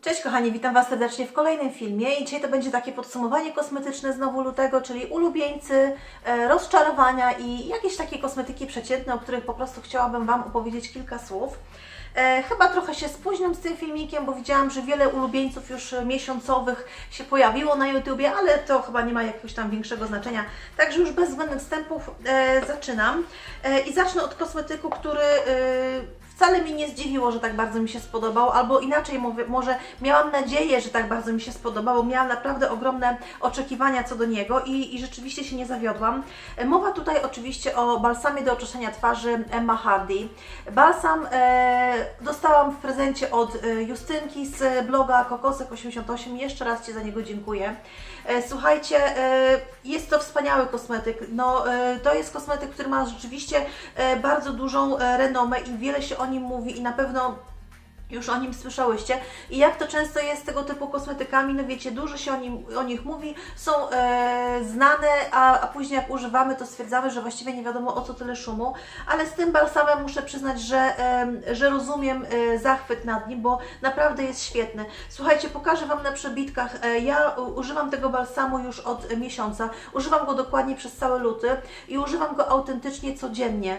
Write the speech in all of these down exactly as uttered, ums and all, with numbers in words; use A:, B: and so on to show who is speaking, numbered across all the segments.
A: Cześć kochani, witam Was serdecznie w kolejnym filmie i dzisiaj to będzie takie podsumowanie kosmetyczne znowu lutego, czyli ulubieńcy, e, rozczarowania i jakieś takie kosmetyki przeciętne, o których po prostu chciałabym Wam opowiedzieć kilka słów. E, chyba trochę się spóźniam z tym filmikiem, bo widziałam, że wiele ulubieńców już miesiącowych się pojawiło na YouTubie, ale to chyba nie ma jakiegoś tam większego znaczenia. Także już bez zbędnych wstępów e, zaczynam. E, I zacznę od kosmetyku, który e, wcale mi nie zdziwiło, że tak bardzo mi się spodobał, albo inaczej mówię, może miałam nadzieję, że tak bardzo mi się spodobał, bo miałam naprawdę ogromne oczekiwania co do niego i, i rzeczywiście się nie zawiodłam. Mowa tutaj oczywiście o balsamie do oczyszczenia twarzy Emma Hardy. Balsam e, dostałam w prezencie od Justynki z bloga Kokosek osiemdziesiąt osiem. Jeszcze raz Ci za niego dziękuję. E, słuchajcie, e, jest to wspaniały kosmetyk. No, e, to jest kosmetyk, który ma rzeczywiście e, bardzo dużą e, renomę i wiele się o nim mówi i na pewno już o nim słyszałyście. I jak to często jest z tego typu kosmetykami, no wiecie, dużo się o, nim, o nich mówi, są e, znane, a, a później jak używamy, to stwierdzamy, że właściwie nie wiadomo o co tyle szumu. Ale z tym balsamem muszę przyznać, że, e, że rozumiem e, zachwyt nad nim, bo naprawdę jest świetny. Słuchajcie, pokażę Wam na przebitkach. E, ja używam tego balsamu już od miesiąca. Używam go dokładnie przez cały luty i używam go autentycznie codziennie.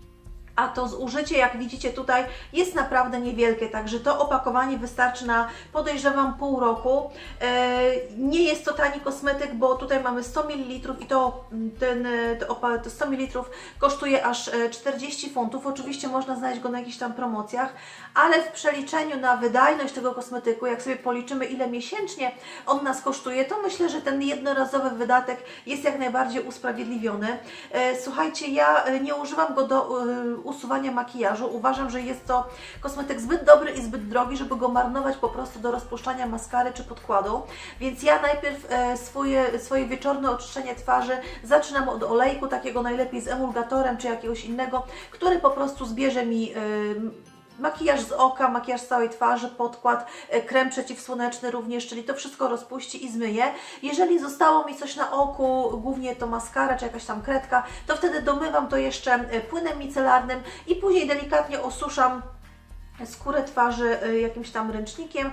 A: A to zużycie, jak widzicie tutaj, jest naprawdę niewielkie, także to opakowanie wystarczy na, podejrzewam, pół roku. Nie jest to tani kosmetyk, bo tutaj mamy sto mililitrów i to, ten, to sto mililitrów kosztuje aż czterdzieści funtów. Oczywiście można znaleźć go na jakichś tam promocjach, ale w przeliczeniu na wydajność tego kosmetyku, jak sobie policzymy, ile miesięcznie on nas kosztuje, to myślę, że ten jednorazowy wydatek jest jak najbardziej usprawiedliwiony. Słuchajcie, ja nie używam go do usuwania makijażu. Uważam, że jest to kosmetyk zbyt dobry i zbyt drogi, żeby go marnować po prostu do rozpuszczania maskary czy podkładu. Więc ja najpierw e, swoje, swoje wieczorne oczyszczenie twarzy zaczynam od olejku, takiego najlepiej z emulgatorem czy jakiegoś innego, który po prostu zbierze mi e, makijaż z oka, makijaż z całej twarzy, podkład, krem przeciwsłoneczny również, czyli to wszystko rozpuści i zmyje. Jeżeli zostało mi coś na oku, głównie to maskara czy jakaś tam kredka, to wtedy domywam to jeszcze płynem micelarnym i później delikatnie osuszam skórę twarzy jakimś tam ręcznikiem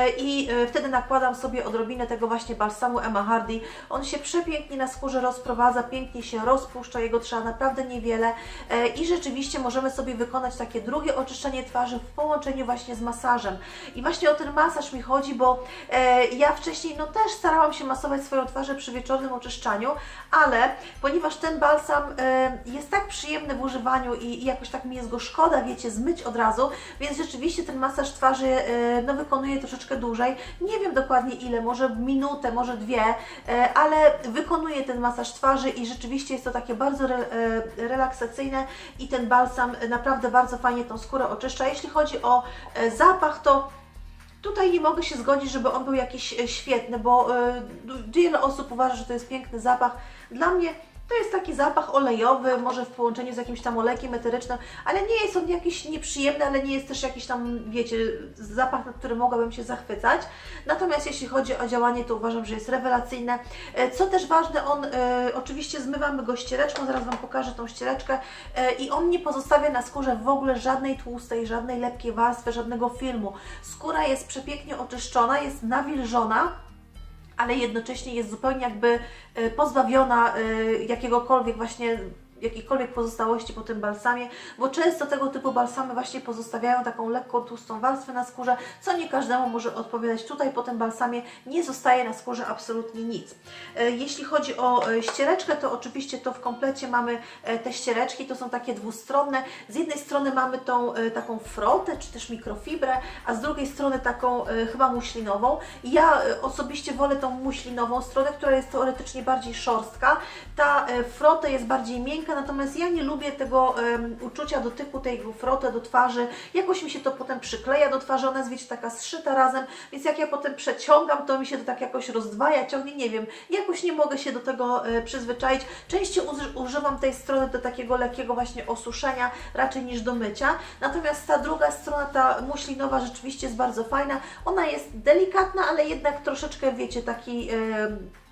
A: i wtedy nakładam sobie odrobinę tego właśnie balsamu Emma Hardy. On się przepięknie na skórze rozprowadza, pięknie się rozpuszcza, jego trzeba naprawdę niewiele i rzeczywiście możemy sobie wykonać takie drugie oczyszczenie twarzy w połączeniu właśnie z masażem. I właśnie o ten masaż mi chodzi, bo ja wcześniej no też starałam się masować swoją twarzę przy wieczornym oczyszczaniu, ale ponieważ ten balsam jest tak przyjemny w używaniu i jakoś tak mi jest go szkoda, wiecie, zmyć od razu, więc rzeczywiście ten masaż twarzy no, wykonuję troszeczkę dłużej. Nie wiem dokładnie ile, może minutę, może dwie, ale wykonuję ten masaż twarzy i rzeczywiście jest to takie bardzo re, relaksacyjne i ten balsam naprawdę bardzo fajnie tą skórę oczyszcza. Jeśli chodzi o zapach, to tutaj nie mogę się zgodzić, żeby on był jakiś świetny, bo wiele osób uważa, że to jest piękny zapach. Dla mnie to jest taki zapach olejowy, może w połączeniu z jakimś tam olejkiem eterycznym, ale nie jest on jakiś nieprzyjemny, ale nie jest też jakiś tam, wiecie, zapach, na który mogłabym się zachwycać. Natomiast jeśli chodzi o działanie, to uważam, że jest rewelacyjne. Co też ważne, on e, oczywiście zmywamy go ściereczką, zaraz Wam pokażę tą ściereczkę e, i on nie pozostawia na skórze w ogóle żadnej tłustej, żadnej lepkiej warstwy, żadnego filmu. Skóra jest przepięknie oczyszczona, jest nawilżona, ale jednocześnie jest zupełnie jakby pozbawiona jakiegokolwiek właśnie jakiejkolwiek pozostałości po tym balsamie, bo często tego typu balsamy właśnie pozostawiają taką lekką, tłustą warstwę na skórze, co nie każdemu może odpowiadać. Tutaj po tym balsamie nie zostaje na skórze absolutnie nic. Jeśli chodzi o ściereczkę, to oczywiście to w komplecie mamy te ściereczki, to są takie dwustronne. Z jednej strony mamy tą taką frotę, czy też mikrofibrę, a z drugiej strony taką chyba muślinową. Ja osobiście wolę tą muślinową stronę, która jest teoretycznie bardziej szorstka. Ta frota jest bardziej miękka, natomiast ja nie lubię tego um, uczucia dotyku tej froty do twarzy. Jakoś mi się to potem przykleja do twarzy, ona jest, wiecie, taka zszyta razem, więc jak ja potem przeciągam, to mi się to tak jakoś rozdwaja, ciągnie, nie wiem, jakoś nie mogę się do tego e, przyzwyczaić. Częściej używam tej strony do takiego lekkiego właśnie osuszenia, raczej niż do mycia. Natomiast ta druga strona, ta muślinowa, rzeczywiście jest bardzo fajna. Ona jest delikatna, ale jednak troszeczkę, wiecie, taki... E,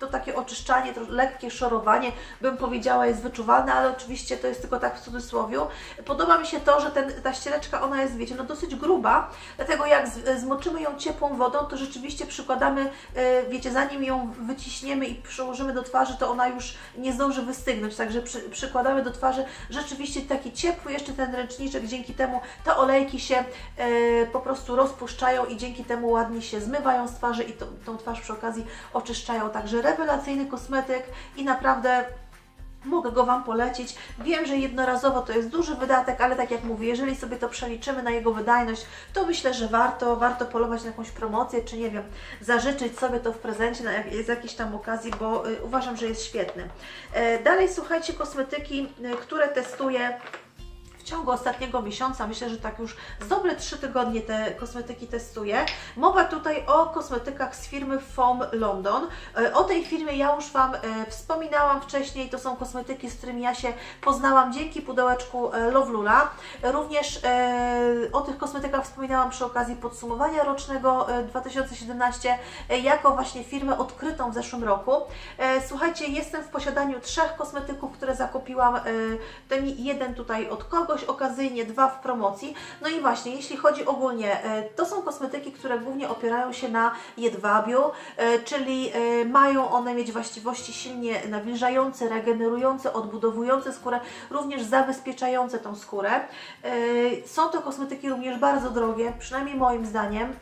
A: to takie oczyszczanie, to lekkie szorowanie, bym powiedziała, jest wyczuwalne, ale oczywiście to jest tylko tak w cudzysłowie. Podoba mi się to, że ten, ta ściereczka, ona jest, wiecie, no dosyć gruba, dlatego jak z, zmoczymy ją ciepłą wodą, to rzeczywiście przykładamy, wiecie, zanim ją wyciśniemy i przyłożymy do twarzy, to ona już nie zdąży wystygnąć, także przy, przykładamy do twarzy rzeczywiście taki ciepły jeszcze ten ręczniczek, dzięki temu te olejki się e, po prostu rozpuszczają i dzięki temu ładnie się zmywają z twarzy i to, tą twarz przy okazji oczyszczają, także rewelacyjny kosmetyk i naprawdę mogę go Wam polecić. Wiem, że jednorazowo to jest duży wydatek, ale tak jak mówię, jeżeli sobie to przeliczymy na jego wydajność, to myślę, że warto, warto polować na jakąś promocję, czy nie wiem, zażyczyć sobie to w prezencie na jak, z jakiejś tam okazji, bo y, uważam, że jest świetny. E, dalej słuchajcie, kosmetyki, y, które testuję w ciągu ostatniego miesiąca, myślę, że tak już z dobre trzy tygodnie te kosmetyki testuję. Mowa tutaj o kosmetykach z firmy Foam London. O tej firmie ja już Wam wspominałam wcześniej, to są kosmetyki, z którymi ja się poznałam dzięki pudełeczku Love Lula. Również o tych kosmetykach wspominałam przy okazji podsumowania rocznego dwa tysiące siedemnastego jako właśnie firmę odkrytą w zeszłym roku. Słuchajcie, jestem w posiadaniu trzech kosmetyków, które zakupiłam, ten jeden tutaj od kogoś, okazyjnie dwa w promocji. No i właśnie, jeśli chodzi ogólnie, to są kosmetyki, które głównie opierają się na jedwabiu, czyli mają one mieć właściwości silnie nawilżające, regenerujące, odbudowujące skórę, również zabezpieczające tą skórę. Są to kosmetyki również bardzo drogie, przynajmniej moim zdaniem.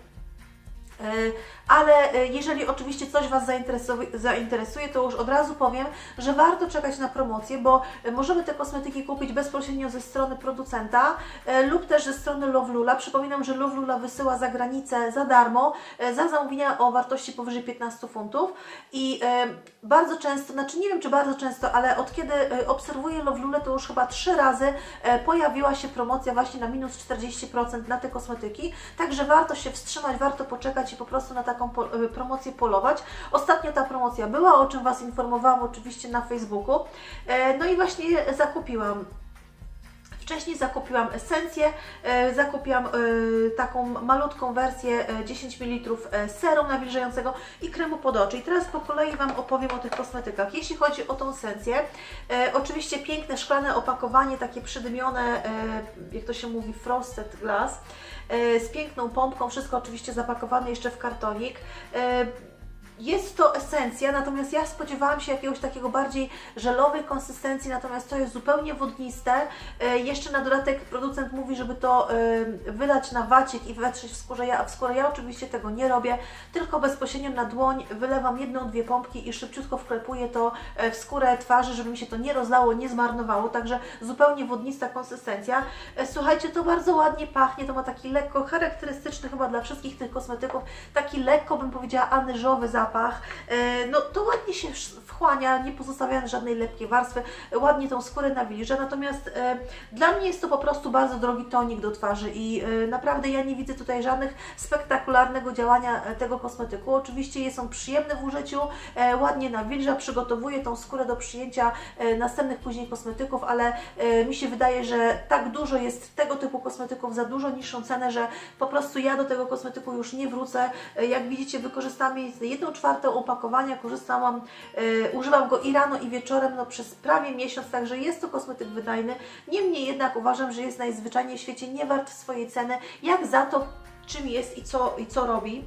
A: Ale jeżeli oczywiście coś Was zainteresuje, to już od razu powiem, że warto czekać na promocję, bo możemy te kosmetyki kupić bezpośrednio ze strony producenta lub też ze strony Love Lula. Przypominam, że Love Lula wysyła za granicę za darmo, za zamówienia o wartości powyżej piętnastu funtów i bardzo często, znaczy nie wiem czy bardzo często, ale od kiedy obserwuję Love Lula, to już chyba trzy razy pojawiła się promocja właśnie na minus czterdzieści procent na te kosmetyki, także warto się wstrzymać, warto poczekać i po prostu na taką po, promocję polować. Ostatnio ta promocja była, o czym Was informowałam oczywiście na Facebooku. E, no i właśnie zakupiłam. Wcześniej zakupiłam esencję, e, zakupiłam e, taką malutką wersję e, dziesięć mililitrów e, serum nawilżającego i kremu pod oczy. I teraz po kolei Wam opowiem o tych kosmetykach. Jeśli chodzi o tą esencję, e, oczywiście piękne szklane opakowanie, takie przydymione, e, jak to się mówi, frosted glass, e, z piękną pompką, wszystko oczywiście zapakowane jeszcze w kartonik. E, Jest to esencja, natomiast ja spodziewałam się jakiegoś takiego bardziej żelowej konsystencji, natomiast to jest zupełnie wodniste. Jeszcze na dodatek producent mówi, żeby to wylać na wacik i wetrzeć w skórze. Ja, w skórę. Ja oczywiście tego nie robię, tylko bezpośrednio na dłoń wylewam jedną, dwie pompki i szybciutko wklepuję to w skórę twarzy, żeby mi się to nie rozlało, nie zmarnowało, także zupełnie wodnista konsystencja. Słuchajcie, to bardzo ładnie pachnie, to ma taki lekko charakterystyczny chyba dla wszystkich tych kosmetyków, taki lekko bym powiedziała anyżowy zapach. No to ładnie się wchłania, nie pozostawiając żadnej lepkiej warstwy, ładnie tą skórę nawilża, natomiast e, dla mnie jest to po prostu bardzo drogi tonik do twarzy i e, naprawdę ja nie widzę tutaj żadnych spektakularnego działania tego kosmetyku. Oczywiście jest on przyjemny w użyciu, e, ładnie nawilża, przygotowuje tą skórę do przyjęcia e, następnych później kosmetyków, ale e, mi się wydaje, że tak dużo jest tego typu kosmetyków za dużo niższą cenę, że po prostu ja do tego kosmetyku już nie wrócę. E, jak widzicie, wykorzystam jedną czwartą opakowania, korzystałam, e, używam go i rano i wieczorem no, przez prawie miesiąc, także jest to kosmetyk wydajny. Niemniej jednak uważam, że jest najzwyczajniej w świecie nie wart swojej ceny, jak za to, czym jest i co, i co robi.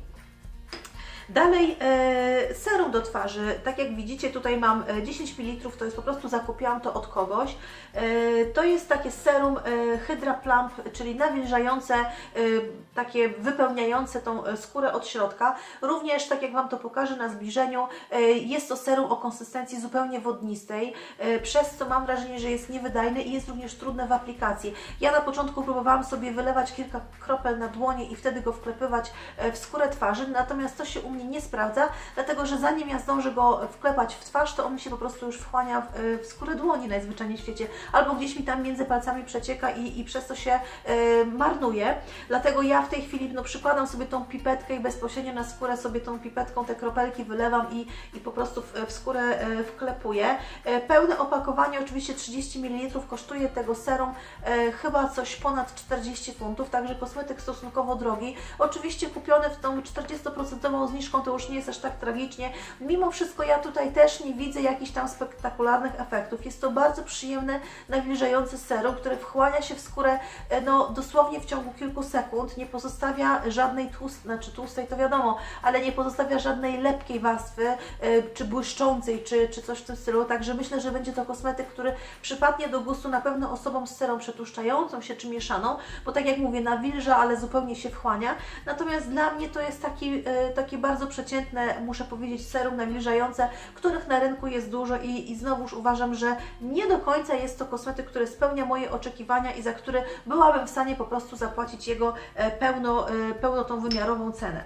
A: Dalej e, serum do twarzy, tak jak widzicie tutaj mam dziesięć mililitrów, to jest po prostu zakupiłam to od kogoś. E, to jest takie serum e, Hydra Plump, czyli nawilżające, e, takie wypełniające tą skórę od środka. Również, tak jak Wam to pokażę na zbliżeniu, e, jest to serum o konsystencji zupełnie wodnistej, e, przez co mam wrażenie, że jest niewydajny i jest również trudne w aplikacji. Ja na początku próbowałam sobie wylewać kilka kropel na dłonie i wtedy go wklepywać w skórę twarzy, natomiast to się u mnie nie sprawdza, dlatego że zanim ja zdążę go wklepać w twarz, to on mi się po prostu już wchłania w, w skórę dłoni najzwyczajniej w świecie, albo gdzieś mi tam między palcami przecieka i, i przez to się e, marnuje. Dlatego ja w tej chwili no, przykładam sobie tą pipetkę i bezpośrednio na skórę sobie tą pipetką te kropelki wylewam i, i po prostu w, w skórę e, wklepuję. E, pełne opakowanie, oczywiście trzydzieści mililitrów, kosztuje tego serum e, chyba coś ponad czterdzieści funtów, także kosmetyk stosunkowo drogi. Oczywiście kupiony w tą czterdziestoprocentową zniżką zniżką, to już nie jest aż tak tragicznie. Mimo wszystko ja tutaj też nie widzę jakichś tam spektakularnych efektów. Jest to bardzo przyjemne, nawilżające serum, które wchłania się w skórę no, dosłownie w ciągu kilku sekund, nie pozostawia żadnej tłustej, znaczy tłustej to wiadomo, ale nie pozostawia żadnej lepkiej warstwy, yy, czy błyszczącej, czy, czy coś w tym stylu, także myślę, że będzie to kosmetyk, który przypadnie do gustu na pewno osobom z cerą przetłuszczającą się, czy mieszaną, bo tak jak mówię, nawilża, ale zupełnie się wchłania. Natomiast dla mnie to jest taki, yy, takie bardzo przeciętne, muszę powiedzieć, serum nawilżające, których na rynku jest dużo i, i znowuż uważam, że nie do końca jest to kosmetyk, który spełnia moje oczekiwania i za który byłabym w stanie po prostu zapłacić jego pełno, pełno tą wymiarową cenę.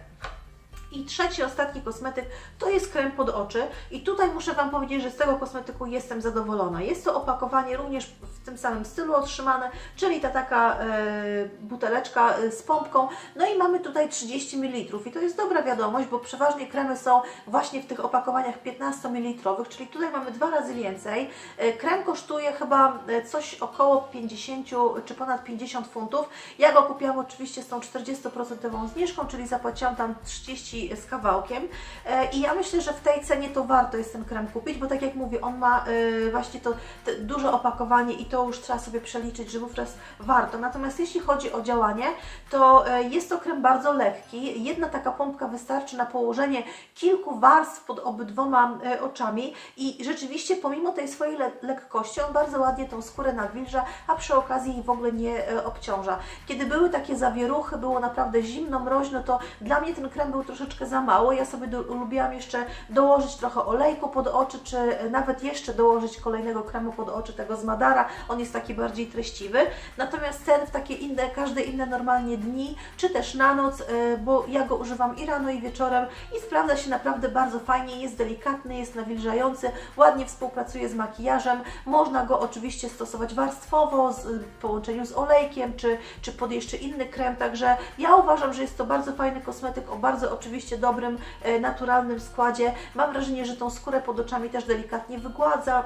A: I trzeci, ostatni kosmetyk to jest krem pod oczy i tutaj muszę Wam powiedzieć, że z tego kosmetyku jestem zadowolona. Jest to opakowanie również w tym samym stylu otrzymane, czyli ta taka e, buteleczka z pompką. No i mamy tutaj trzydzieści mililitrów i to jest dobra wiadomość, bo przeważnie kremy są właśnie w tych opakowaniach piętnastomililitrowych, czyli tutaj mamy dwa razy więcej. E, krem kosztuje chyba coś około pięćdziesiąt czy ponad pięćdziesiąt funtów. Ja go kupiłam oczywiście z tą czterdziestoprocentową zniżką, czyli zapłaciłam tam trzydzieści z kawałkiem i ja myślę, że w tej cenie to warto jest ten krem kupić, bo tak jak mówię, on ma właśnie to duże opakowanie i to już trzeba sobie przeliczyć, że wówczas warto. Natomiast jeśli chodzi o działanie, to jest to krem bardzo lekki. Jedna taka pompka wystarczy na położenie kilku warstw pod obydwoma oczami i rzeczywiście pomimo tej swojej le lekkości on bardzo ładnie tą skórę nawilża, a przy okazji jej w ogóle nie obciąża. Kiedy były takie zawieruchy, było naprawdę zimno, mroźno, to dla mnie ten krem był troszeczkę za mało. Ja sobie do, lubiłam jeszcze dołożyć trochę olejku pod oczy, czy nawet jeszcze dołożyć kolejnego kremu pod oczy, tego z Madara. On jest taki bardziej treściwy. Natomiast ten w takie inne, każde inne normalnie dni, czy też na noc, bo ja go używam i rano, i wieczorem i sprawdza się naprawdę bardzo fajnie. Jest delikatny, jest nawilżający, ładnie współpracuje z makijażem. Można go oczywiście stosować warstwowo, z, w połączeniu z olejkiem, czy, czy pod jeszcze inny krem. Także ja uważam, że jest to bardzo fajny kosmetyk o bardzo oczywiście dobrym, naturalnym składzie. Mam wrażenie, że tą skórę pod oczami też delikatnie wygładza.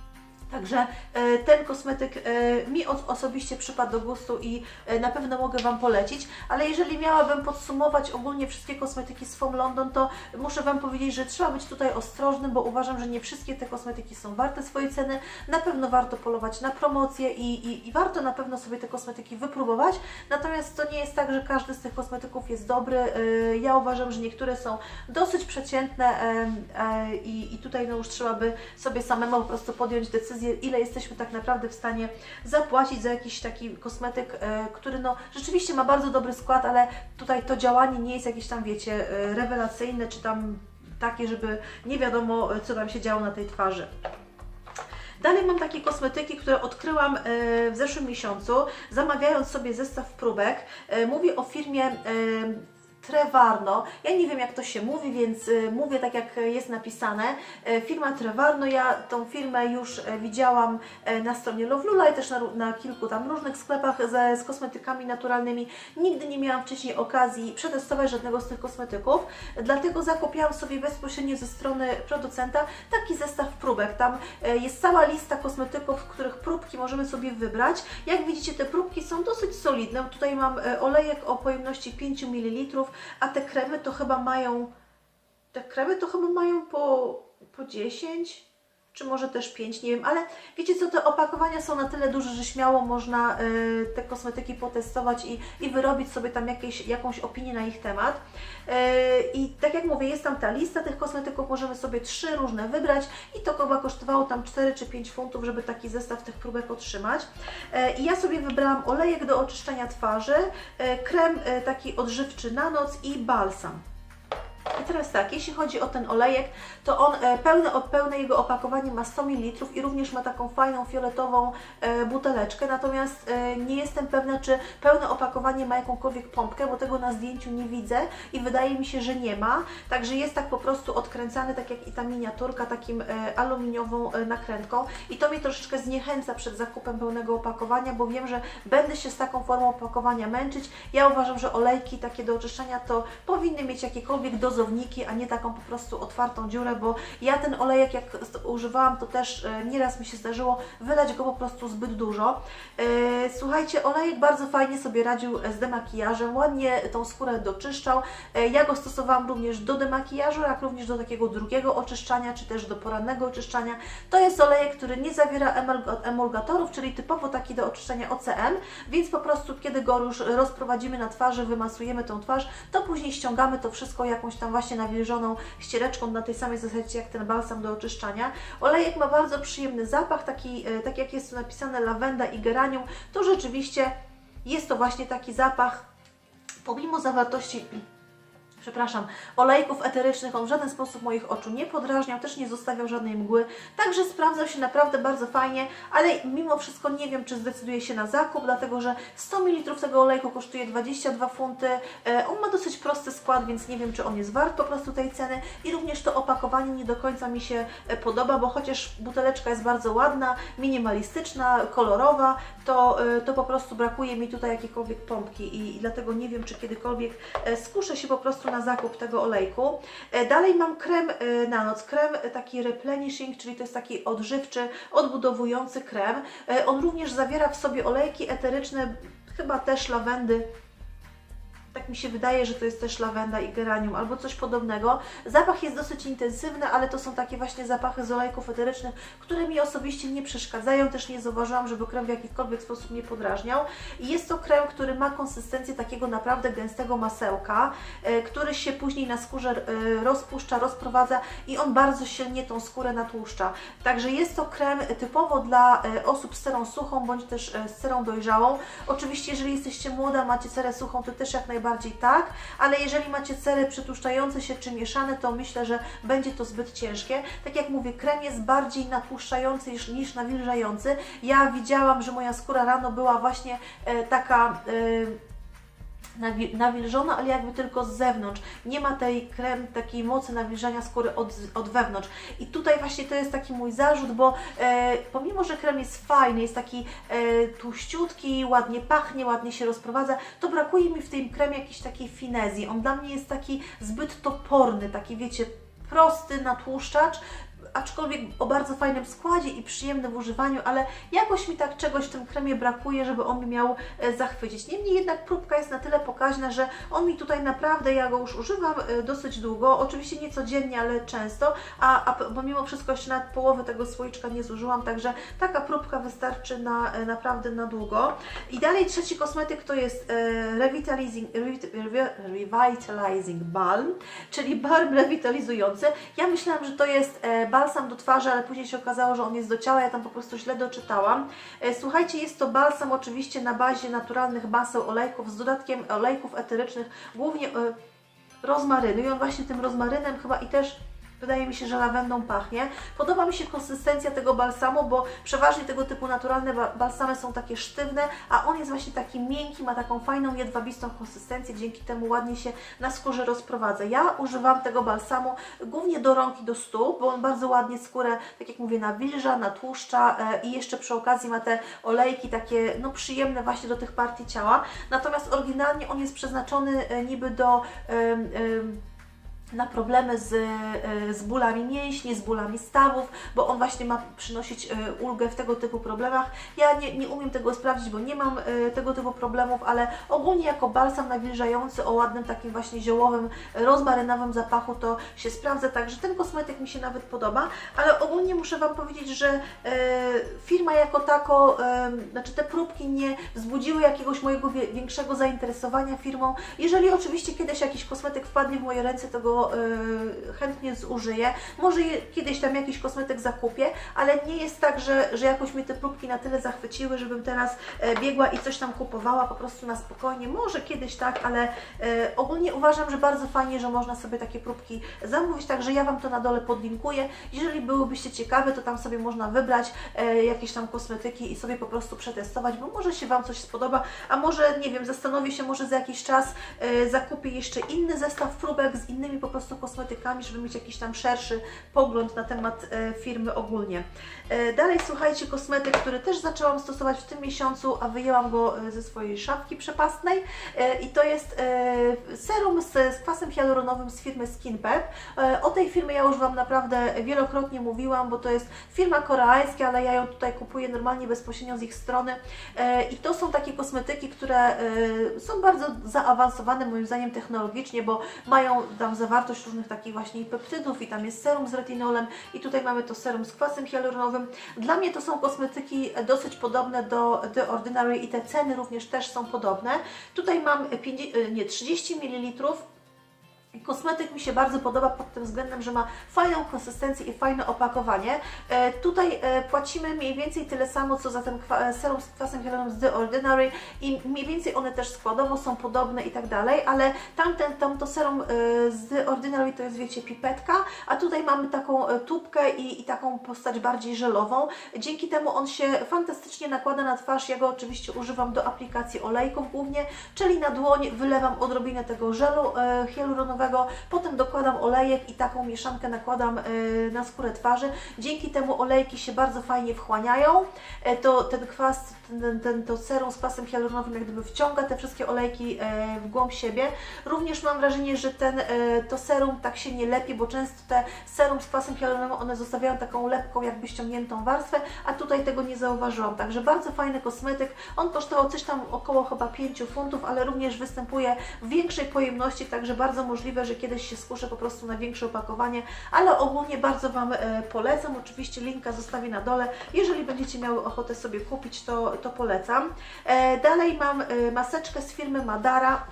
A: Także ten kosmetyk mi osobiście przypadł do gustu i na pewno mogę Wam polecić, ale jeżeli miałabym podsumować ogólnie wszystkie kosmetyki z From London, to muszę Wam powiedzieć, że trzeba być tutaj ostrożnym, bo uważam, że nie wszystkie te kosmetyki są warte swojej ceny. Na pewno warto polować na promocje i, i, i warto na pewno sobie te kosmetyki wypróbować, natomiast to nie jest tak, że każdy z tych kosmetyków jest dobry. Ja uważam, że niektóre są dosyć przeciętne i, i tutaj no już trzeba by sobie samemu po prostu podjąć decyzję, ile jesteśmy tak naprawdę w stanie zapłacić za jakiś taki kosmetyk, który no rzeczywiście ma bardzo dobry skład, ale tutaj to działanie nie jest jakieś tam, wiecie, rewelacyjne, czy tam takie, żeby nie wiadomo, co tam się działo na tej twarzy. Dalej mam takie kosmetyki, które odkryłam w zeszłym miesiącu, zamawiając sobie zestaw próbek. Mówię o firmie Trevarno. Ja nie wiem, jak to się mówi, więc y, mówię tak, jak jest napisane. E, firma Trevarno, ja tą firmę już e, widziałam e, na stronie Lovelula i też na, na kilku tam różnych sklepach ze, z kosmetykami naturalnymi. Nigdy nie miałam wcześniej okazji przetestować żadnego z tych kosmetyków, dlatego zakupiłam sobie bezpośrednio ze strony producenta taki zestaw próbek. Tam e, jest cała lista kosmetyków, których próbki możemy sobie wybrać. Jak widzicie, te próbki są dosyć solidne. Tutaj mam e, olejek o pojemności pięć mililitrów, a te kremy to chyba mają, te kremy to chyba mają po, po dziesięć, czy może też pięć, nie wiem, ale wiecie co, te opakowania są na tyle duże, że śmiało można y, te kosmetyki potestować i, i wyrobić sobie tam jakieś, jakąś opinię na ich temat. Y, I tak jak mówię, jest tam ta lista tych kosmetyków, możemy sobie trzy różne wybrać i to chyba kosztowało tam cztery czy pięć funtów, żeby taki zestaw tych próbek otrzymać. Y, I ja sobie wybrałam olejek do oczyszczania twarzy, y, krem y, taki odżywczy na noc i balsam. I teraz tak, jeśli chodzi o ten olejek, to on pełne, pełne jego opakowanie ma sto mililitrów i również ma taką fajną fioletową e, buteleczkę, natomiast e, nie jestem pewna, czy pełne opakowanie ma jakąkolwiek pompkę, bo tego na zdjęciu nie widzę i wydaje mi się, że nie ma, także jest tak po prostu odkręcany, tak jak i ta miniaturka, takim e, aluminiową e, nakrętką i to mnie troszeczkę zniechęca przed zakupem pełnego opakowania, bo wiem, że będę się z taką formą opakowania męczyć. Ja uważam, że olejki takie do oczyszczania to powinny mieć jakiekolwiek dozowniki, uniki, a nie taką po prostu otwartą dziurę, bo ja ten olejek jak używałam, to też nieraz mi się zdarzyło wylać go po prostu zbyt dużo. Słuchajcie, olejek bardzo fajnie sobie radził z demakijażem, ładnie tą skórę doczyszczał. Ja go stosowałam również do demakijażu, jak również do takiego drugiego oczyszczania, czy też do porannego oczyszczania. To jest olejek, który nie zawiera emulgatorów, czyli typowo taki do oczyszczania O C M, więc po prostu kiedy go już rozprowadzimy na twarzy, wymasujemy tą twarz, to później ściągamy to wszystko jakąś tam właśnie nawilżoną ściereczką na tej samej zasadzie jak ten balsam do oczyszczania. Olejek ma bardzo przyjemny zapach, taki, tak jak jest tu napisane lawenda i geranium, to rzeczywiście jest to właśnie taki zapach, pomimo zawartości przepraszam, olejków eterycznych, on w żaden sposób moich oczu nie podrażniał, też nie zostawiał żadnej mgły, także sprawdzał się naprawdę bardzo fajnie, ale mimo wszystko nie wiem, czy zdecyduję się na zakup, dlatego że sto mililitrów tego olejku kosztuje dwadzieścia dwa funty, on ma dosyć prosty skład, więc nie wiem, czy on jest wart po prostu tej ceny i również to opakowanie nie do końca mi się podoba, bo chociaż buteleczka jest bardzo ładna, minimalistyczna, kolorowa, to, to po prostu brakuje mi tutaj jakiejkolwiek pompki i, i dlatego nie wiem, czy kiedykolwiek skuszę się po prostu na zakup tego olejku. Dalej mam krem na noc, krem taki replenishing, czyli to jest taki odżywczy, odbudowujący krem. On również zawiera w sobie olejki eteryczne, chyba też lawendy. Tak mi się wydaje, że to jest też lawenda i geranium albo coś podobnego. Zapach jest dosyć intensywny, ale to są takie właśnie zapachy z olejków eterycznych, które mi osobiście nie przeszkadzają. Też nie zauważyłam, żeby krem w jakikolwiek sposób nie podrażniał. I jest to krem, który ma konsystencję takiego naprawdę gęstego masełka, który się później na skórze rozpuszcza, rozprowadza i on bardzo silnie tą skórę natłuszcza. Także jest to krem typowo dla osób z cerą suchą, bądź też z cerą dojrzałą. Oczywiście, jeżeli jesteście młoda, macie cerę suchą, to też jak najbardziej bardziej tak, ale jeżeli macie cery przetłuszczające się czy mieszane, to myślę, że będzie to zbyt ciężkie. Tak jak mówię, krem jest bardziej natłuszczający niż, niż nawilżający. Ja widziałam, że moja skóra rano była właśnie e, taka e, nawilżona, ale jakby tylko z zewnątrz. Nie ma tej krem, takiej mocy nawilżania skóry od, od wewnątrz. I tutaj właśnie to jest taki mój zarzut, bo e, pomimo, że krem jest fajny, jest taki e, tłuściutki, ładnie pachnie, ładnie się rozprowadza, to brakuje mi w tym kremie jakiejś takiej finezji. On dla mnie jest taki zbyt toporny, taki wiecie, prosty natłuszczacz, aczkolwiek o bardzo fajnym składzie i przyjemny w używaniu, ale jakoś mi tak czegoś w tym kremie brakuje, żeby on mi miał zachwycić. Niemniej jednak próbka jest na tyle pokaźna, że on mi tutaj naprawdę, ja go już używam dosyć długo, oczywiście nie codziennie, ale często, a, a pomimo wszystko jeszcze nawet połowy tego słoiczka nie zużyłam, także taka próbka wystarczy na, naprawdę na długo. I dalej trzeci kosmetyk to jest Revitalizing, Revitalizing Balm, czyli balm rewitalizujący. Ja myślałam, że to jest balsam do twarzy, ale później się okazało, że on jest do ciała, ja tam po prostu źle doczytałam. Słuchajcie, jest to balsam oczywiście na bazie naturalnych maseł olejków z dodatkiem olejków eterycznych, głównie rozmarynu i on właśnie tym rozmarynem chyba i też wydaje mi się, że lawendą pachnie. Podoba mi się konsystencja tego balsamu, bo przeważnie tego typu naturalne balsamy są takie sztywne, a on jest właśnie taki miękki, ma taką fajną, jedwabistą konsystencję, dzięki temu ładnie się na skórze rozprowadza. Ja używam tego balsamu głównie do rąk i do stóp, bo on bardzo ładnie skórę, tak jak mówię, nawilża, natłuszcza i jeszcze przy okazji ma te olejki takie, no przyjemne właśnie do tych partii ciała. Natomiast oryginalnie on jest przeznaczony niby do na problemy z, z bólami mięśni, z bólami stawów, bo on właśnie ma przynosić ulgę w tego typu problemach. Ja nie, nie umiem tego sprawdzić, bo nie mam tego typu problemów, ale ogólnie jako balsam nawilżający o ładnym takim właśnie ziołowym, rozmarynowym zapachu to się sprawdza, także ten kosmetyk mi się nawet podoba, ale ogólnie muszę Wam powiedzieć, że e, firma jako tako, e, znaczy te próbki nie wzbudziły jakiegoś mojego większego zainteresowania firmą. Jeżeli oczywiście kiedyś jakiś kosmetyk wpadnie w moje ręce, to go chętnie zużyję. Może kiedyś tam jakiś kosmetyk zakupię, ale nie jest tak, że, że jakoś mnie te próbki na tyle zachwyciły, żebym teraz biegła i coś tam kupowała po prostu na spokojnie. Może kiedyś tak, ale ogólnie uważam, że bardzo fajnie, że można sobie takie próbki zamówić, także ja Wam to na dole podlinkuję. Jeżeli byłybyście ciekawe, to tam sobie można wybrać jakieś tam kosmetyki i sobie po prostu przetestować, bo może się Wam coś spodoba, a może, nie wiem, zastanowię się, może za jakiś czas zakupię jeszcze inny zestaw próbek z innymi po prostu kosmetykami, żeby mieć jakiś tam szerszy pogląd na temat firmy ogólnie. Dalej słuchajcie, kosmetyk, który też zaczęłam stosować w tym miesiącu, a wyjęłam go ze swojej szafki przepastnej i to jest serum z kwasem hialuronowym z firmy SkinPep. O tej firmie ja już Wam naprawdę wielokrotnie mówiłam, bo to jest firma koreańska, ale ja ją tutaj kupuję normalnie bezpośrednio z ich strony i to są takie kosmetyki, które są bardzo zaawansowane moim zdaniem technologicznie, bo mają tam zawartość różnych takich właśnie peptydów i tam jest serum z retinolem i tutaj mamy to serum z kwasem hialuronowym. Dla mnie to są kosmetyki dosyć podobne do The Ordinary i te ceny również też są podobne. Tutaj mam pięćdziesiąt, nie, trzydzieści mililitrów. Kosmetyk mi się bardzo podoba pod tym względem, że ma fajną konsystencję i fajne opakowanie. E, tutaj e, płacimy mniej więcej tyle samo, co za ten serum z kwasem hialuronowym z The Ordinary i mniej więcej one też składowo są podobne i tak dalej, ale tamten, tamto serum e, z The Ordinary to jest, wiecie, pipetka, a tutaj mamy taką e, tubkę i, i taką postać bardziej żelową. Dzięki temu on się fantastycznie nakłada na twarz. Ja go oczywiście używam do aplikacji olejków głównie, czyli na dłoń wylewam odrobinę tego żelu e, hialuronowego, potem dokładam olejek i taką mieszankę nakładam y, na skórę twarzy. Dzięki temu olejki się bardzo fajnie wchłaniają. E, to, ten kwas, ten, ten, to serum z kwasem hialuronowym jak gdyby wciąga te wszystkie olejki e, w głąb siebie. Również mam wrażenie, że ten, e, to serum tak się nie lepi, bo często te serum z kwasem hialuronowym one zostawiają taką lepką, jakby ściągniętą warstwę, a tutaj tego nie zauważyłam. Także bardzo fajny kosmetyk. On kosztował coś tam około chyba pięć funtów, ale również występuje w większej pojemności, także bardzo możliwe, że kiedyś się skuszę po prostu na większe opakowanie, ale ogólnie bardzo Wam e, polecam. Oczywiście linka zostawię na dole. Jeżeli będziecie miały ochotę sobie kupić, to, to polecam. E, dalej mam e, maseczkę z firmy Madara.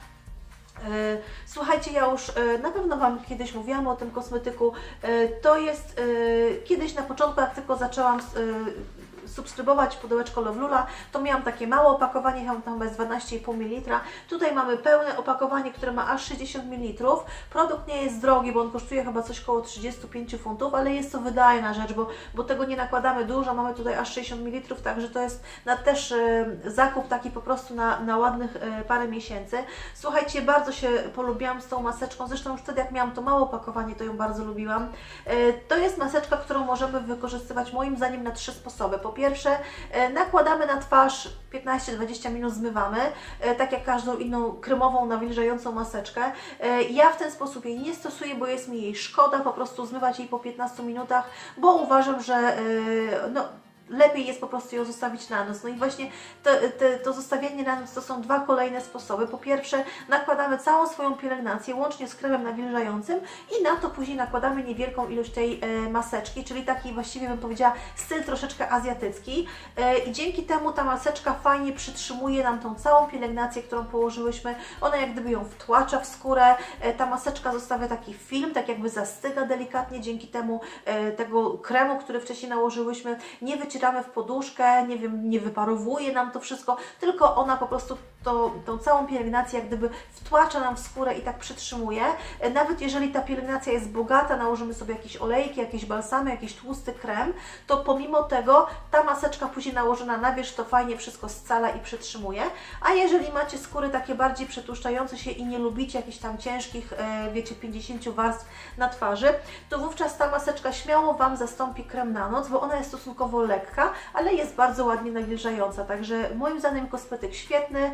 A: Słuchajcie, ja już na pewno Wam kiedyś mówiłam o tym kosmetyku. To jest kiedyś na początku, jak tylko zaczęłam subskrybować pudełeczko Lovelula, to miałam takie małe opakowanie, tam jest dwanaście i pół mililitra. Tutaj mamy pełne opakowanie, które ma aż sześćdziesiąt mililitrów. Produkt nie jest drogi, bo on kosztuje chyba coś koło trzydzieści pięć funtów, ale jest to wydajna rzecz, bo, bo tego nie nakładamy dużo, mamy tutaj aż sześćdziesiąt mililitrów, także to jest na też e, zakup taki po prostu na, na ładnych e, parę miesięcy. Słuchajcie, bardzo się polubiłam z tą maseczką, zresztą już wtedy jak miałam to małe opakowanie, to ją bardzo lubiłam. E, to jest maseczka, którą możemy wykorzystywać moim zdaniem na trzy sposoby. Po pierwsze, nakładamy na twarz, piętnaście do dwudziestu minut zmywamy, tak jak każdą inną kremową, nawilżającą maseczkę. Ja w ten sposób jej nie stosuję, bo jest mi jej szkoda po prostu zmywać jej po piętnastu minutach, bo uważam, że no, lepiej jest po prostu ją zostawić na noc. No i właśnie to, to, to zostawienie na noc to są dwa kolejne sposoby. Po pierwsze, nakładamy całą swoją pielęgnację łącznie z kremem nawilżającym i na to później nakładamy niewielką ilość tej e, maseczki, czyli taki właściwie bym powiedziała styl troszeczkę azjatycki e, i dzięki temu ta maseczka fajnie przytrzymuje nam tą całą pielęgnację, którą położyłyśmy. Ona jak gdyby ją wtłacza w skórę. E, ta maseczka zostawia taki film, tak jakby zastyga delikatnie, dzięki temu e, tego kremu, który wcześniej nałożyłyśmy, nie wyciera w poduszkę, nie wiem, nie wyparowuje nam to wszystko, tylko ona po prostu to, tą całą pielęgnację jak gdyby wtłacza nam w skórę i tak przytrzymuje. Nawet jeżeli ta pielęgnacja jest bogata, nałożymy sobie jakieś olejki, jakieś balsamy, jakiś tłusty krem, to pomimo tego ta maseczka później nałożona na wierzch to fajnie wszystko scala i przytrzymuje. A jeżeli macie skóry takie bardziej przetłuszczające się i nie lubicie jakichś tam ciężkich, wiecie, pięćdziesięciu warstw na twarzy, to wówczas ta maseczka śmiało Wam zastąpi krem na noc, bo ona jest stosunkowo lekka, ale jest bardzo ładnie nawilżająca, także moim zdaniem kosmetyk świetny.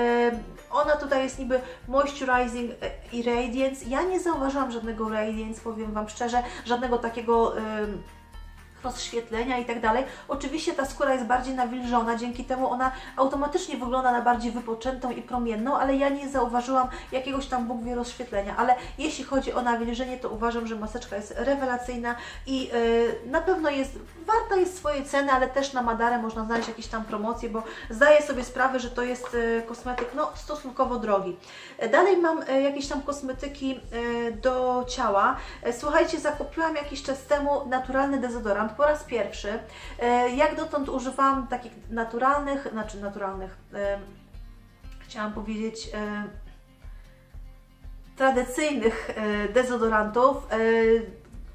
A: Ona tutaj jest niby moisturizing i radiance. Ja nie zauważyłam żadnego radiance, powiem Wam szczerze, żadnego takiego rozświetlenia i tak dalej. Oczywiście ta skóra jest bardziej nawilżona, dzięki temu ona automatycznie wygląda na bardziej wypoczętą i promienną, ale ja nie zauważyłam jakiegoś tam Bóg wie rozświetlenia, ale jeśli chodzi o nawilżenie, to uważam, że maseczka jest rewelacyjna i yy, na pewno jest, warta jest swojej ceny, ale też na Madarę można znaleźć jakieś tam promocje, bo zdaję sobie sprawę, że to jest yy, kosmetyk no, stosunkowo drogi. Yy, dalej mam yy, jakieś tam kosmetyki yy, do ciała. Yy, słuchajcie, zakupiłam jakiś czas temu naturalny dezodorant po raz pierwszy. Jak dotąd używałam takich naturalnych, znaczy naturalnych, e, chciałam powiedzieć e, tradycyjnych e, dezodorantów. E,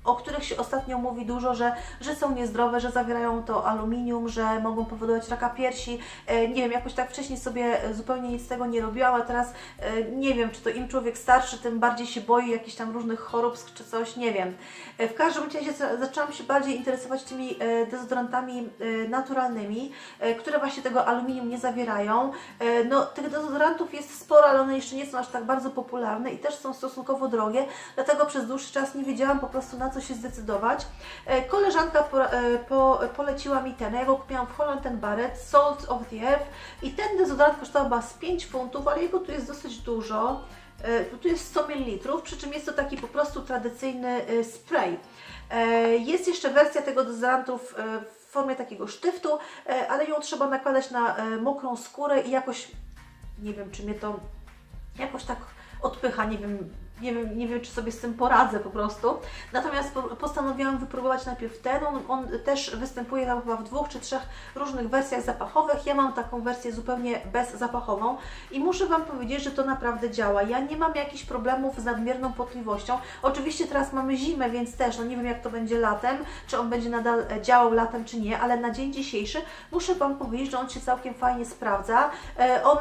A: o których się ostatnio mówi dużo, że, że są niezdrowe, że zawierają to aluminium, że mogą powodować raka piersi. Nie wiem, jakoś tak wcześniej sobie zupełnie nic z tego nie robiłam, a teraz nie wiem, czy to im człowiek starszy, tym bardziej się boi jakichś tam różnych chorób czy coś, nie wiem. W każdym razie zaczęłam się bardziej interesować tymi dezodorantami naturalnymi, które właśnie tego aluminium nie zawierają. No, tych dezodorantów jest sporo, ale one jeszcze nie są aż tak bardzo popularne i też są stosunkowo drogie, dlatego przez dłuższy czas nie wiedziałam po prostu, na co się zdecydować. Koleżanka po, po, poleciła mi ten, ja go kupiłam w Holland and Barrett, Salt of the Earth, i ten dezodorant kosztował chyba z pięć funtów, ale jego tu jest dosyć dużo. Tu jest sto mililitrów, przy czym jest to taki po prostu tradycyjny spray. Jest jeszcze wersja tego dezodorantu w formie takiego sztyftu, ale ją trzeba nakładać na mokrą skórę i jakoś, nie wiem, czy mnie to jakoś tak odpycha, nie wiem, nie wiem, nie wiem, czy sobie z tym poradzę po prostu. Natomiast postanowiłam wypróbować najpierw ten. On, on też występuje tam chyba w dwóch czy trzech różnych wersjach zapachowych. Ja mam taką wersję zupełnie bezzapachową i muszę Wam powiedzieć, że to naprawdę działa. Ja nie mam jakichś problemów z nadmierną potliwością. Oczywiście teraz mamy zimę, więc też, no nie wiem, jak to będzie latem, czy on będzie nadal działał latem, czy nie, ale na dzień dzisiejszy muszę Wam powiedzieć, że on się całkiem fajnie sprawdza. On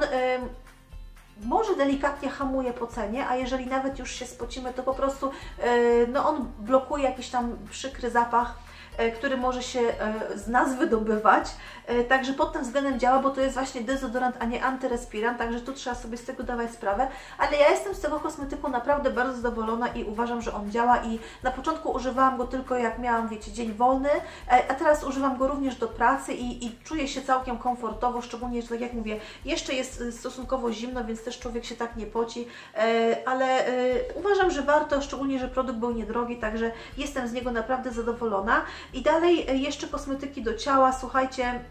A: może delikatnie hamuje pocenie, a jeżeli nawet już się spocimy, to po prostu yy, no on blokuje jakiś tam przykry zapach, yy, który może się yy, z nas wydobywać. Yy, także pod tym względem działa, bo to jest właśnie dezodorant, a nie antyrespirant, także tu trzeba sobie z tego dawać sprawę. Ale ja jestem z tego kosmetyku naprawdę bardzo zadowolona i uważam, że on działa i na początku używałam go tylko jak miałam, wiecie, dzień wolny, yy, a teraz używam go również do pracy i, i czuję się całkiem komfortowo, szczególnie, że tak jak mówię, jeszcze jest stosunkowo zimno, więc też człowiek się tak nie poci, yy, ale yy, uważam, że warto, szczególnie, że produkt był niedrogi, także jestem z niego naprawdę zadowolona. I dalej yy, jeszcze kosmetyki do ciała, słuchajcie,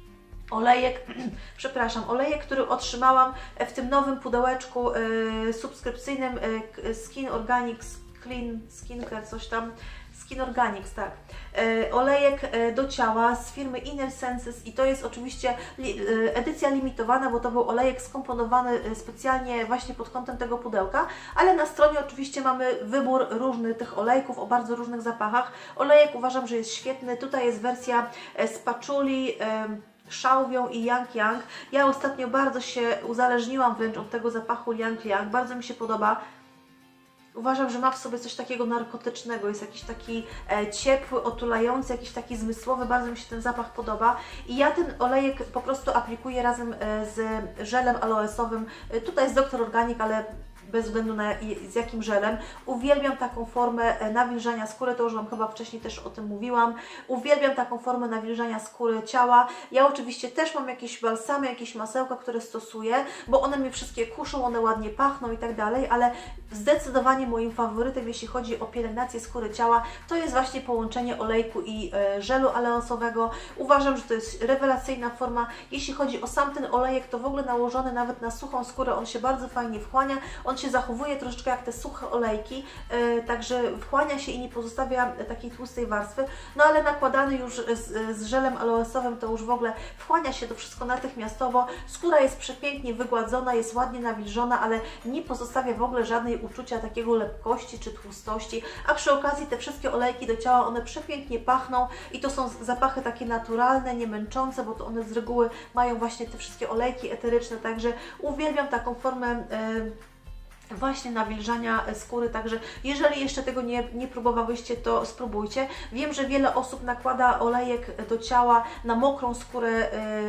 A: olejek, przepraszam, olejek, który otrzymałam w tym nowym pudełeczku yy, subskrypcyjnym yy, Skin Organics Clean Skincare, coś tam, Skin Organics, tak. Yy, olejek yy, do ciała z firmy Inner Senses i to jest oczywiście li, yy, edycja limitowana, bo to był olejek skomponowany yy, specjalnie właśnie pod kątem tego pudełka, ale na stronie oczywiście mamy wybór różnych tych olejków o bardzo różnych zapachach. Olejek uważam, że jest świetny. Tutaj jest wersja yy, z patchouli, yy, szałwią i Yang Yang. Ja ostatnio bardzo się uzależniłam wręcz od tego zapachu Yang Yang. Bardzo mi się podoba. Uważam, że ma w sobie coś takiego narkotycznego, jest jakiś taki e, ciepły, otulający, jakiś taki zmysłowy, bardzo mi się ten zapach podoba i ja ten olejek po prostu aplikuję razem e, z żelem aloesowym. E, tutaj jest doktor Organic, ale bez względu na z jakim żelem. Uwielbiam taką formę nawilżania skóry, to już Wam chyba wcześniej też o tym mówiłam. Uwielbiam taką formę nawilżania skóry, ciała. Ja oczywiście też mam jakieś balsamy, jakieś masełka, które stosuję, bo one mnie wszystkie kuszą, one ładnie pachną i tak dalej, ale zdecydowanie moim faworytem, jeśli chodzi o pielęgnację skóry ciała, to jest właśnie połączenie olejku i e, żelu aleosowego. Uważam, że to jest rewelacyjna forma. Jeśli chodzi o sam ten olejek, to w ogóle nałożony nawet na suchą skórę, on się bardzo fajnie wchłania. On się zachowuje troszeczkę jak te suche olejki, yy, także wchłania się i nie pozostawia takiej tłustej warstwy, no ale nakładany już z, z żelem aloesowym to już w ogóle wchłania się to wszystko natychmiastowo. Skóra jest przepięknie wygładzona, jest ładnie nawilżona, ale nie pozostawia w ogóle żadnej uczucia takiego lepkości czy tłustości, a przy okazji te wszystkie olejki do ciała, one przepięknie pachną i to są zapachy takie naturalne, nie męczące, bo to one z reguły mają właśnie te wszystkie olejki eteryczne, także uwielbiam taką formę yy, właśnie nawilżania skóry, także jeżeli jeszcze tego nie, nie próbowałyście, to spróbujcie. Wiem, że wiele osób nakłada olejek do ciała na mokrą skórę, yy,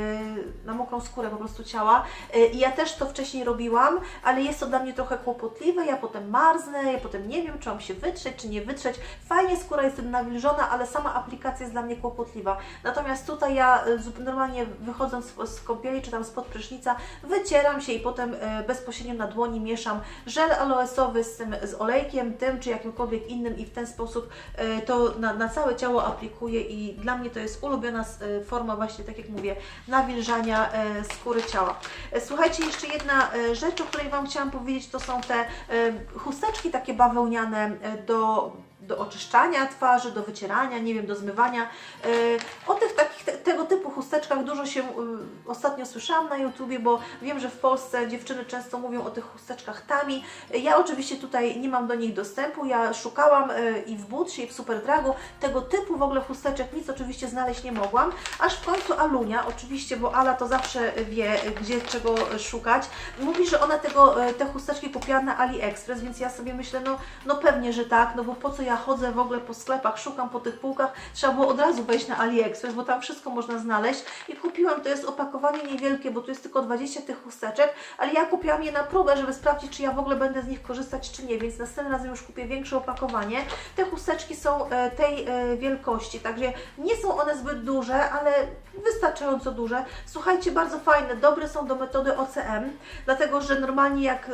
A: na mokrą skórę po prostu ciała yy, i ja też to wcześniej robiłam, ale jest to dla mnie trochę kłopotliwe, ja potem marznę, ja potem nie wiem, czy mam się wytrzeć, czy nie wytrzeć. Fajnie skóra jest nawilżona, ale sama aplikacja jest dla mnie kłopotliwa. Natomiast tutaj ja normalnie wychodząc z kąpieli, czy tam spod prysznica, wycieram się i potem yy, bezpośrednio na dłoni mieszam żel aloesowy z tym, z olejkiem tym, czy jakimkolwiek innym i w ten sposób y, to na, na całe ciało aplikuję i dla mnie to jest ulubiona y, forma właśnie, tak jak mówię, nawilżania y, skóry ciała. Y, słuchajcie, jeszcze jedna y, rzecz, o której Wam chciałam powiedzieć, to są te y, chusteczki takie bawełniane y, do do oczyszczania twarzy, do wycierania, nie wiem, do zmywania. O tych takich, te, tego typu chusteczkach dużo się ostatnio słyszałam na YouTubie, bo wiem, że w Polsce dziewczyny często mówią o tych chusteczkach Tami. Ja oczywiście tutaj nie mam do nich dostępu, ja szukałam i w Butsie, i w Superdragu tego typu w ogóle chusteczek, nic oczywiście znaleźć nie mogłam, aż w końcu Alunia, oczywiście, bo Ala to zawsze wie, gdzie czego szukać, mówi, że ona tego, te chusteczki kupiła na AliExpress, więc ja sobie myślę, no, no pewnie, że tak, no bo po co ja chodzę w ogóle po sklepach, szukam po tych półkach, trzeba było od razu wejść na AliExpress, bo tam wszystko można znaleźć i kupiłam, to jest opakowanie niewielkie, bo tu jest tylko dwadzieścia tych chusteczek, ale ja kupiłam je na próbę, żeby sprawdzić, czy ja w ogóle będę z nich korzystać, czy nie, więc następnym razem już kupię większe opakowanie. Te chusteczki są tej wielkości, także nie są one zbyt duże, ale wystarczająco duże. Słuchajcie, bardzo fajne, dobre są do metody O C M, dlatego, że normalnie jak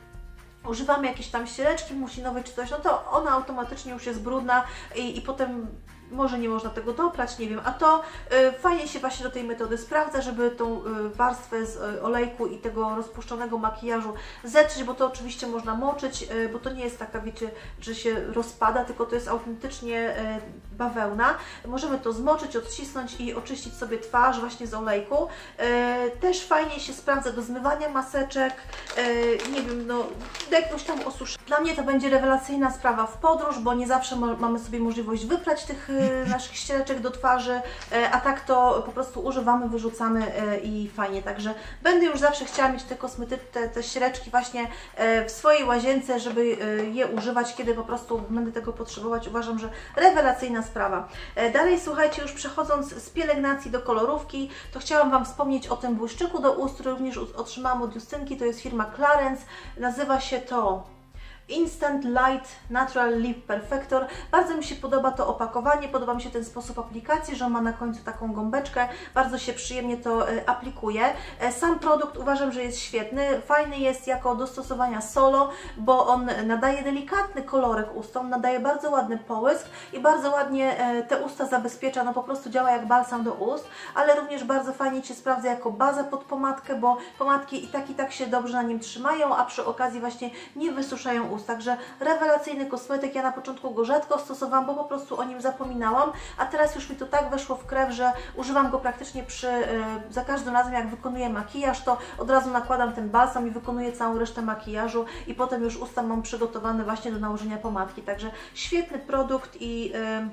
A: używamy jakieś tam ściereczki musinowej czy coś, no to ona automatycznie już jest brudna i, i potem może nie można tego doprać, nie wiem, a to y, fajnie się właśnie do tej metody sprawdza, żeby tą y, warstwę z y, olejku i tego rozpuszczonego makijażu zetrzeć, bo to oczywiście można moczyć, y, bo to nie jest taka, wiecie, że się rozpada, tylko to jest autentycznie y, bawełna. Możemy to zmoczyć, odcisnąć i oczyścić sobie twarz właśnie z olejku. Y, też fajnie się sprawdza do zmywania maseczek, y, nie wiem, no do jakiegoś tam osuszenia. Dla mnie to będzie rewelacyjna sprawa w podróż, bo nie zawsze mamy sobie możliwość wyprać tych naszych ściereczek do twarzy, a tak to po prostu używamy, wyrzucamy i fajnie. Także będę już zawsze chciała mieć te kosmety, te, te ściereczki właśnie w swojej łazience, żeby je używać, kiedy po prostu będę tego potrzebować. Uważam, że rewelacyjna sprawa. Dalej, słuchajcie, już przechodząc z pielęgnacji do kolorówki, to chciałam Wam wspomnieć o tym błyszczyku do ust, który również otrzymałam od Justynki. To jest firma Clarins. Nazywa się to Instant Light Natural Lip Perfector. Bardzo mi się podoba to opakowanie, podoba mi się ten sposób aplikacji, że on ma na końcu taką gąbeczkę, bardzo się przyjemnie to e, aplikuje. E, sam produkt uważam, że jest świetny, fajny jest jako do stosowania solo, bo on nadaje delikatny kolorek ustom, nadaje bardzo ładny połysk i bardzo ładnie e, te usta zabezpiecza, no po prostu działa jak balsam do ust, ale również bardzo fajnie się sprawdza jako baza pod pomadkę, bo pomadki i tak i tak się dobrze na nim trzymają, a przy okazji właśnie nie wysuszają ust. Także rewelacyjny kosmetyk, ja na początku go rzadko stosowałam, bo po prostu o nim zapominałam, a teraz już mi to tak weszło w krew, że używam go praktycznie przy, yy, za każdym razem jak wykonuję makijaż, to od razu nakładam ten balsam i wykonuję całą resztę makijażu i potem już usta mam przygotowane właśnie do nałożenia pomadki, także świetny produkt i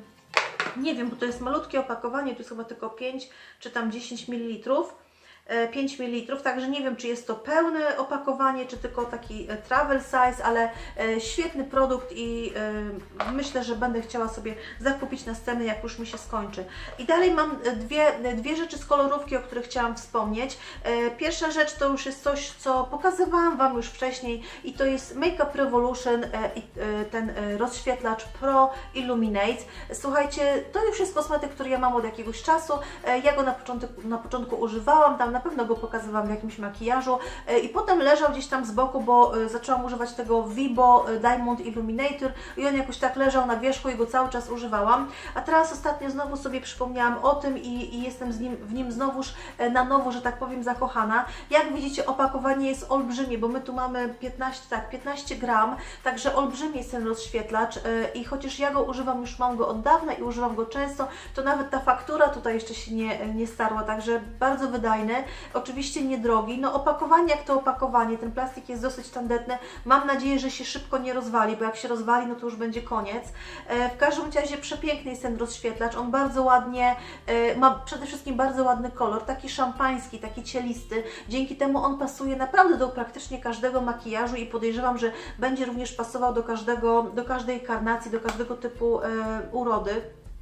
A: yy, nie wiem, bo to jest malutkie opakowanie, to jest chyba tylko pięć czy tam dziesięć mililitrów. pięć mililitrów, także nie wiem, czy jest to pełne opakowanie, czy tylko taki travel size, ale świetny produkt i myślę, że będę chciała sobie zakupić następny, jak już mi się skończy. I dalej mam dwie, dwie rzeczy z kolorówki, o których chciałam wspomnieć. Pierwsza rzecz to już jest coś, co pokazywałam Wam już wcześniej i to jest Make Up Revolution i ten rozświetlacz Pro Illuminate. Słuchajcie, to już jest kosmetyk, który ja mam od jakiegoś czasu. Ja go na początku, na początku używałam, tam na pewno go pokazywałam w jakimś makijażu i potem leżał gdzieś tam z boku, bo zaczęłam używać tego Vibo Diamond Illuminator i on jakoś tak leżał na wierzchu i go cały czas używałam, a teraz ostatnio znowu sobie przypomniałam o tym i, i jestem z nim, w nim znowuż na nowo, że tak powiem, zakochana. Jak widzicie, opakowanie jest olbrzymie, bo my tu mamy piętnaście, tak, piętnaście gram, także olbrzymi jest ten rozświetlacz i chociaż ja go używam, już mam go od dawna i używam go często, to nawet ta faktura tutaj jeszcze się nie, nie starła, także bardzo wydajny. Oczywiście niedrogi, no opakowanie jak to opakowanie, ten plastik jest dosyć tandetny, mam nadzieję, że się szybko nie rozwali, bo jak się rozwali, no to już będzie koniec. E, w każdym razie przepiękny jest ten rozświetlacz, on bardzo ładnie, e, ma przede wszystkim bardzo ładny kolor, taki szampański, taki cielisty, dzięki temu on pasuje naprawdę do praktycznie każdego makijażu i podejrzewam, że będzie również pasował do każdego, do każdej karnacji, do każdego typu e, urody.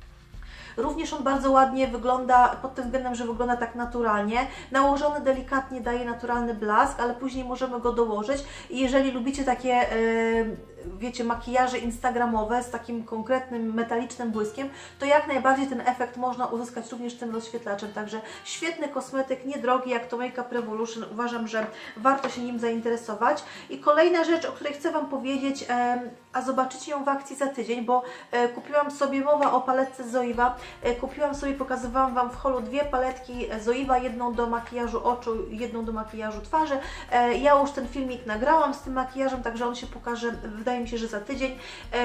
A: Również on bardzo ładnie wygląda pod tym względem, że wygląda tak naturalnie. Nałożony delikatnie daje naturalny blask, ale później możemy go dołożyć i jeżeli lubicie takie, yy, wiecie, makijaże instagramowe z takim konkretnym metalicznym błyskiem, to jak najbardziej ten efekt można uzyskać również tym rozświetlaczem. Także świetny kosmetyk, niedrogi jak to Make Up Revolution. Uważam, że warto się nim zainteresować. I kolejna rzecz, o której chcę Wam powiedzieć, yy, a zobaczycie ją w akcji za tydzień, bo yy, kupiłam sobie, mowa o paletce Zoeva, kupiłam sobie, pokazywałam Wam w holu dwie paletki Zoeva, jedną do makijażu oczu, jedną do makijażu twarzy. Ja już ten filmik nagrałam z tym makijażem, także on się pokaże, wydaje wydaje mi się, że za tydzień,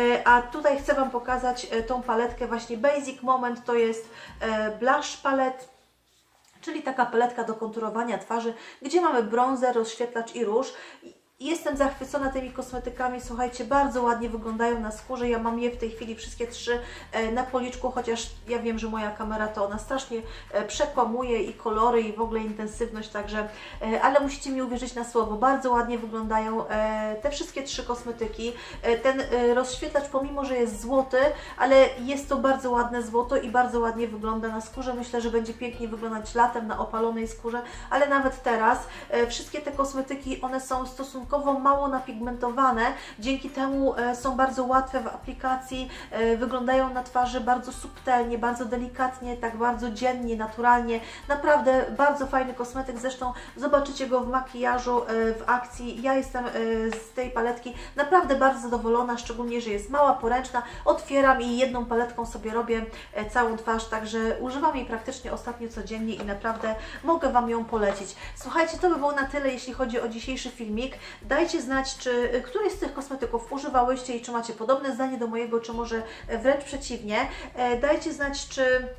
A: a tutaj chcę Wam pokazać tą paletkę właśnie Basic Moment, to jest Blush Palette, czyli taka paletka do konturowania twarzy, gdzie mamy brązer, rozświetlacz i róż. Jestem zachwycona tymi kosmetykami, słuchajcie, bardzo ładnie wyglądają na skórze. Ja mam je w tej chwili wszystkie trzy na policzku, chociaż ja wiem, że moja kamera to ona strasznie przekłamuje i kolory i w ogóle intensywność, także, ale musicie mi uwierzyć na słowo, bardzo ładnie wyglądają te wszystkie trzy kosmetyki. Ten rozświetlacz, pomimo że jest złoty, ale jest to bardzo ładne złoto i bardzo ładnie wygląda na skórze. Myślę, że będzie pięknie wyglądać latem na opalonej skórze, ale nawet teraz wszystkie te kosmetyki, one są stosunkowo mało napigmentowane, dzięki temu są bardzo łatwe w aplikacji, wyglądają na twarzy bardzo subtelnie, bardzo delikatnie, tak bardzo dziennie, naturalnie. Naprawdę bardzo fajny kosmetyk, zresztą zobaczycie go w makijażu, w akcji. Ja jestem z tej paletki naprawdę bardzo zadowolona, szczególnie, że jest mała, poręczna. Otwieram i jedną paletką sobie robię całą twarz, także używam jej praktycznie ostatnio codziennie i naprawdę mogę Wam ją polecić. Słuchajcie, to by było na tyle, jeśli chodzi o dzisiejszy filmik. Dajcie znać, czy któryś z tych kosmetyków używałyście i czy macie podobne zdanie do mojego, czy może wręcz przeciwnie. Dajcie znać, czy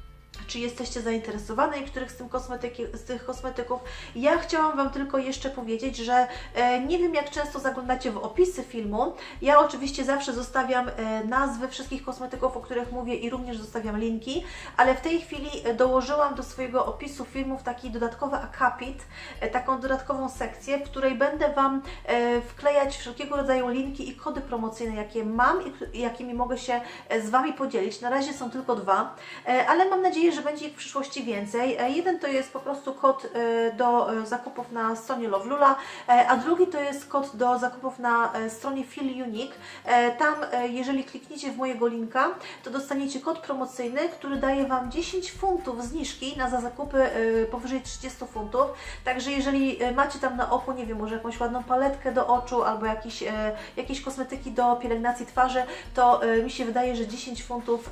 A: czy jesteście zainteresowane których z, tym kosmetyki, z tych kosmetyków. Ja chciałam Wam tylko jeszcze powiedzieć, że e, nie wiem, jak często zaglądacie w opisy filmu. Ja oczywiście zawsze zostawiam e, nazwy wszystkich kosmetyków, o których mówię i również zostawiam linki, ale w tej chwili dołożyłam do swojego opisu filmów taki dodatkowy akapit, e, taką dodatkową sekcję, w której będę Wam e, wklejać wszelkiego rodzaju linki i kody promocyjne, jakie mam i jakimi mogę się z Wami podzielić. Na razie są tylko dwa, e, ale mam nadzieję, że będzie ich w przyszłości więcej. Jeden to jest po prostu kod do zakupów na stronie Lovelula, a drugi to jest kod do zakupów na stronie Feel Unique. Tam, jeżeli klikniecie w mojego linka, to dostaniecie kod promocyjny, który daje Wam dziesięć funtów zniżki na za zakupy powyżej trzydziestu funtów. Także jeżeli macie tam na oku, nie wiem, może jakąś ładną paletkę do oczu albo jakieś, jakieś kosmetyki do pielęgnacji twarzy, to mi się wydaje, że dziesięć funtów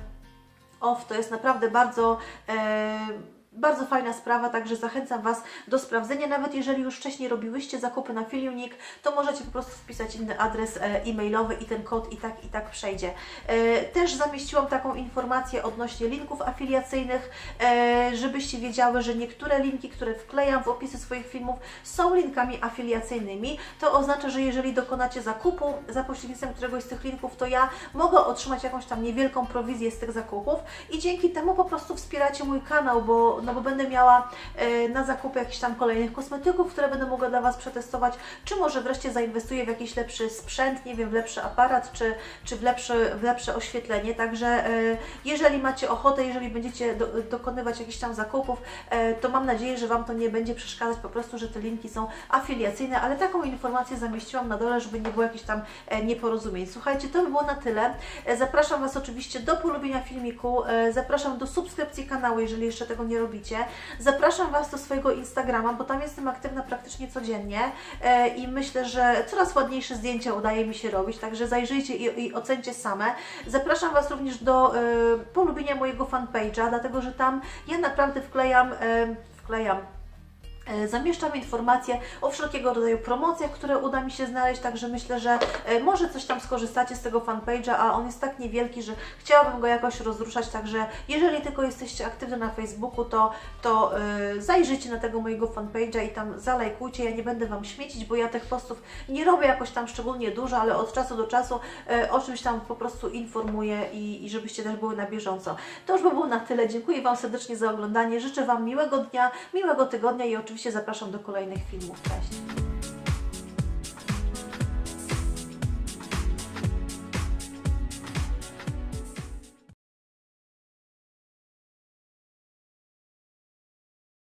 A: off to jest naprawdę bardzo, e, bardzo fajna sprawa, także zachęcam Was do sprawdzenia. Nawet jeżeli już wcześniej robiłyście zakupy na Feel Unique, to możecie po prostu wpisać inny adres e-mailowy i ten kod i tak i tak przejdzie. E, też zamieściłam taką informację odnośnie linków afiliacyjnych, e, żebyście wiedziały, że niektóre linki, które wklejam w opisy swoich filmów, są linkami afiliacyjnymi. To oznacza, że jeżeli dokonacie zakupu za pośrednictwem któregoś z tych linków, to ja mogę otrzymać jakąś tam niewielką prowizję z tych zakupów i dzięki temu po prostu wspieracie mój kanał, bo no bo będę miała e, na zakupy jakichś tam kolejnych kosmetyków, które będę mogła dla Was przetestować, czy może wreszcie zainwestuję w jakiś lepszy sprzęt, nie wiem, w lepszy aparat, czy, czy w, lepszy, w lepsze oświetlenie. Także e, jeżeli macie ochotę, jeżeli będziecie do, dokonywać jakichś tam zakupów, e, to mam nadzieję, że Wam to nie będzie przeszkadzać, po prostu, że te linki są afiliacyjne, ale taką informację zamieściłam na dole, żeby nie było jakichś tam e, nieporozumień. Słuchajcie, to by było na tyle. E, zapraszam Was oczywiście do polubienia filmiku, e, zapraszam do subskrypcji kanału, jeżeli jeszcze tego nie robicie. Zapraszam Was do swojego Instagrama, bo tam jestem aktywna praktycznie codziennie e, i myślę, że coraz ładniejsze zdjęcia udaje mi się robić, także zajrzyjcie i, i ocencie same. Zapraszam Was również do e, polubienia mojego fanpage'a, dlatego że tam ja naprawdę wklejam, e, wklejam zamieszczam informacje o wszelkiego rodzaju promocjach, które uda mi się znaleźć, także myślę, że może coś tam skorzystacie z tego fanpage'a, a on jest tak niewielki, że chciałabym go jakoś rozruszać, także jeżeli tylko jesteście aktywni na Facebooku, to, to yy, zajrzyjcie na tego mojego fanpage'a i tam zalajkujcie. Ja nie będę Wam śmiecić, bo ja tych postów nie robię jakoś tam szczególnie dużo, ale od czasu do czasu yy, o czymś tam po prostu informuję i, i żebyście też były na bieżąco. To już by było na tyle. Dziękuję Wam serdecznie za oglądanie. Życzę Wam miłego dnia, miłego tygodnia i oczywiście Oczywiście zapraszam do kolejnych filmów. Cześć!